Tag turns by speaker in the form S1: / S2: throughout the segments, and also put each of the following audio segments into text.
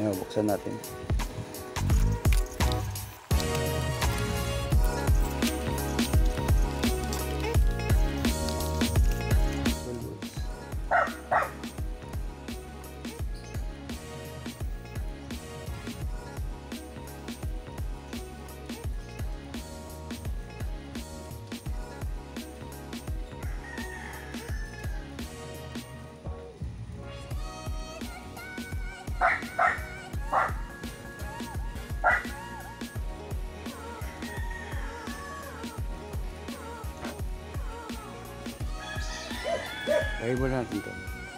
S1: Ayan, buksan natin. Lagay mo natin ito.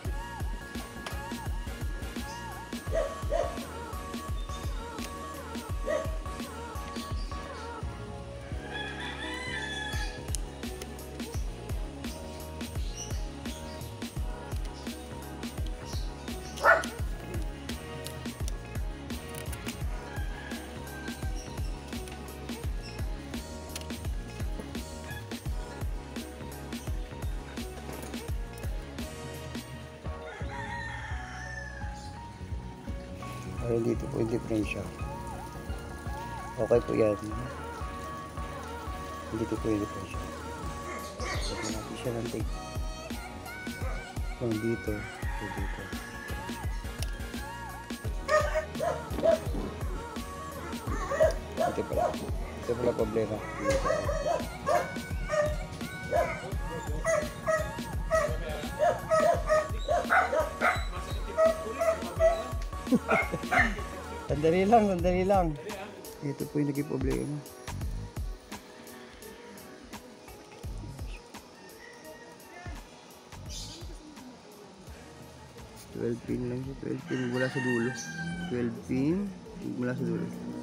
S1: Ayun, dito po yung diferensya. Okay po yan. Dito po yung diferensya. Lagyan natin siya ng tape. Kung dito, so dito. Ito pala. Ito pala problema. Sandali lang. Ito po yung naging problema. $12 pin lang siya. 12 pin mula sa dulo. 12 pin mula sa dulo.